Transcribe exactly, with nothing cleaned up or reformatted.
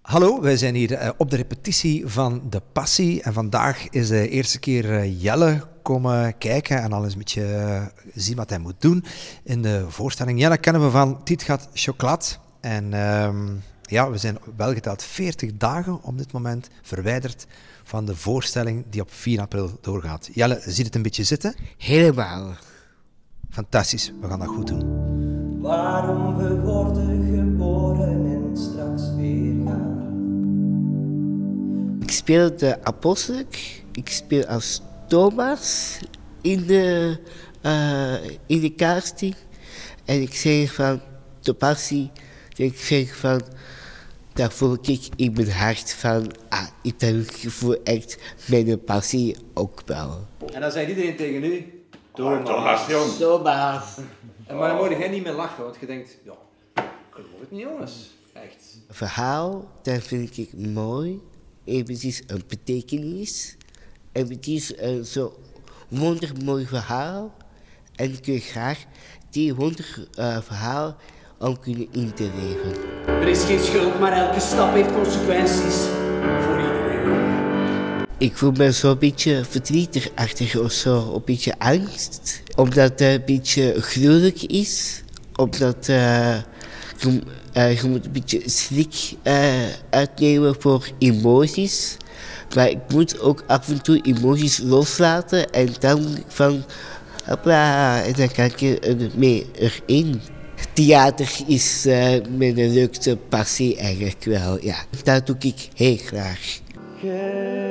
Hallo, wij zijn hier uh, op de repetitie van De Passie en vandaag is de eerste keer uh, Jelle komen kijken en al eens een beetje uh, zien wat hij moet doen in de voorstelling. Jelle kennen we van Tiet gaat chocolade en uh, ja, we zijn wel geteld veertig dagen op dit moment verwijderd van de voorstelling die op vier april doorgaat. Jelle, ziet het een beetje zitten? Helemaal. Fantastisch, we gaan dat goed doen. Waarom we worden geboren en straks weer gaan. Ik speel de apostel, ik speel als Thomas in de, uh, in de casting. En ik zeg van de passie, ik zeg van, daar voel ik in mijn hart van, ah, ik voel echt mijn passie ook wel. En dan zei iedereen tegen u, Thomas, Thomas jong. Thomas. En maar dan moet jij niet meer lachen, want je denkt, ja, ik geloof het niet jongens, echt. Het verhaal, dat vind ik mooi. Het is een betekenis. En het is een zo wondermooi verhaal. En ik wil graag die wonder uh, verhaal om kunnen in te leven. Er is geen schuld, maar elke stap heeft consequenties. Voor iedereen. Ik voel me zo'n beetje verdrietig-achtig of zo, een beetje angst. Omdat het een beetje gruwelijk is. Omdat uh, je, uh, je moet een beetje schrik uh, uitnemen voor emoties. Maar ik moet ook af en toe emoties loslaten en dan van, hopla, en dan kan ik er mee erin. Theater is uh, mijn leukste passie eigenlijk wel, ja. Dat doe ik heel graag. Ge